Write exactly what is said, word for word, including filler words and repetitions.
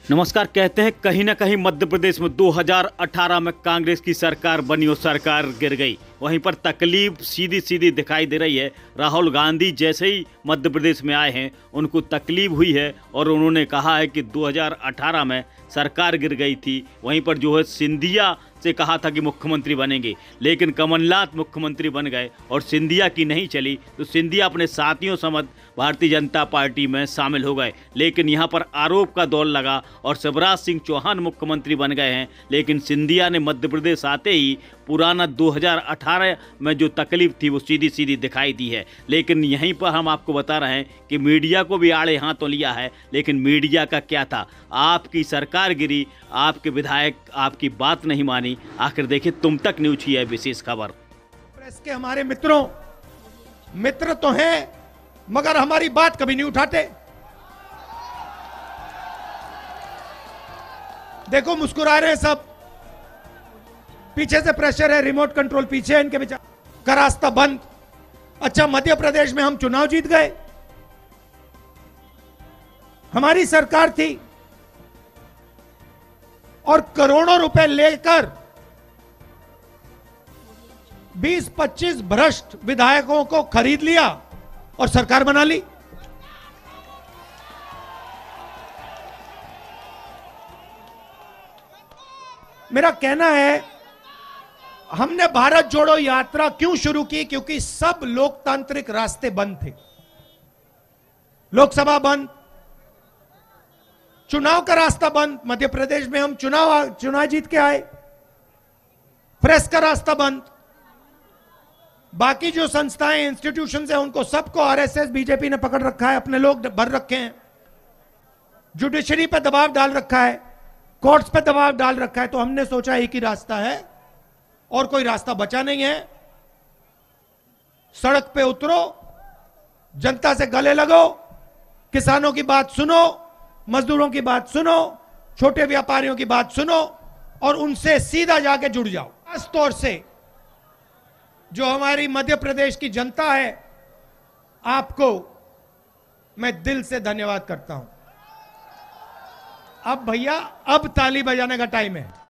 नमस्कार। कहते हैं कहीं ना कहीं मध्य प्रदेश में दो हज़ार अठारह में कांग्रेस की सरकार बनी और सरकार गिर गई। वहीं पर तकलीफ सीधी सीधी दिखाई दे रही है। राहुल गांधी जैसे ही मध्य प्रदेश में आए हैं उनको तकलीफ हुई है और उन्होंने कहा है कि दो हज़ार अठारह में सरकार गिर गई थी। वहीं पर जो है सिंधिया से कहा था कि मुख्यमंत्री बनेंगे, लेकिन कमलनाथ मुख्यमंत्री बन गए और सिंधिया की नहीं चली, तो सिंधिया अपने साथियों समेत भारतीय जनता पार्टी में शामिल हो गए। लेकिन यहाँ पर आरोप का दौर लगा और शिवराज सिंह चौहान मुख्यमंत्री बन गए हैं, लेकिन सिंधिया ने मध्य प्रदेश आते ही पुराना दो हज़ार अठारह में जो तकलीफ थी वो सीधी सीधी दिखाई दी है। लेकिन यहीं पर हम आपको बता रहे हैं कि मीडिया को भी आड़े हाथों लिया है, लेकिन मीडिया का क्या था, आपकी सरकार गिरी, आपके विधायक आपकी बात नहीं मानी। आखिर देखिए तुम तक न्यूज ही है विशेष खबर। प्रेस के हमारे मित्रों मित्र तो हैं मगर हमारी बात कभी नहीं उठाते। देखो मुस्कुरा रहे हैं सब, पीछे से प्रेशर है, रिमोट कंट्रोल पीछे है इनके विचार का रास्ता बंद। अच्छा, मध्य प्रदेश में हम चुनाव जीत गए, हमारी सरकार थी और करोड़ों रुपए लेकर बीस पच्चीस भ्रष्ट विधायकों को खरीद लिया और सरकार बना ली। मेरा कहना है, हमने भारत जोड़ो यात्रा क्यों शुरू की? क्योंकि सब लोकतांत्रिक रास्ते बंद थे। लोकसभा बंद, चुनाव का रास्ता बंद। मध्य प्रदेश में हम चुनाव चुनाव जीत के आए। प्रेस का रास्ता बंद। बाकी जो संस्थाएं इंस्टीट्यूशंस हैं उनको सबको आरएसएस बीजेपी ने पकड़ रखा है, अपने लोग भर रखे हैं। जुडिशरी पे दबाव डाल रखा है, कोर्ट्स पे दबाव डाल रखा है। तो हमने सोचा एक ही रास्ता है और कोई रास्ता बचा नहीं है। सड़क पे उतरो, जनता से गले लगो, किसानों की बात सुनो, मजदूरों की बात सुनो, छोटे व्यापारियों की बात सुनो और उनसे सीधा जाके जुड़ जाओ। खास तौर से जो हमारी मध्य प्रदेश की जनता है, आपको मैं दिल से धन्यवाद करता हूं। अब भैया अब ताली बजाने का टाइम है।